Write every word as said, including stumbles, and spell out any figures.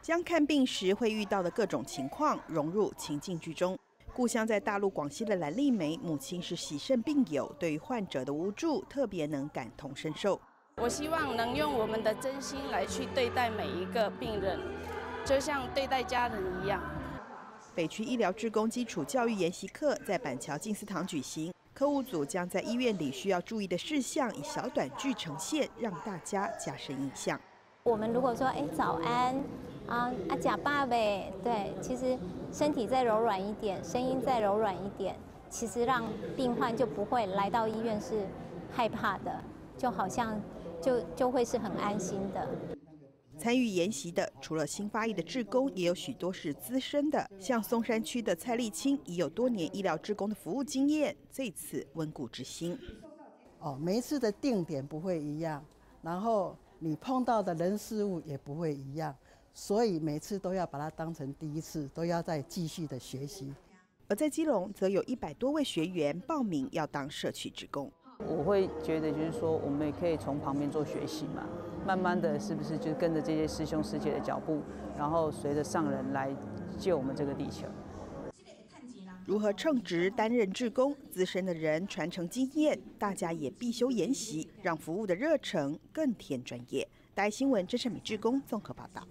将看病时会遇到的各种情况融入情境剧中。故乡在大陆广西的蓝丽梅，母亲是洗肾病友，对于患者的无助特别能感同身受。 我希望能用我们的真心来去对待每一个病人，就像对待家人一样。 北区医疗志工基础教育研习课在板桥静思堂举行，课务组将在医院里需要注意的事项以小短剧呈现，让大家加深印象。 我们如果说哎早安啊啊假爸呗，对，其实身体再柔软一点，声音再柔软一点，其实让病患就不会来到医院是害怕的，就好像就就会是很安心的。 参与研习的除了新发役的志工，也有许多是资深的，像松山区的蔡丽清已有多年医疗志工的服务经验，这次温故知新。 哦，每一次的定点不会一样，然后你碰到的人事物也不会一样，所以每次都要把它当成第一次，都要再继续的学习。 而在基隆，则有一百多位学员报名要当社区志工。 我会觉得就是说，我们也可以从旁边做学习嘛，慢慢的是不是就跟着这些师兄师姐的脚步，然后随着上人来救我们这个地球。 如何称职担任志工，资深的人传承经验，大家也必修研习，让服务的热忱更添专业。大爱新闻真善美志工综合报道。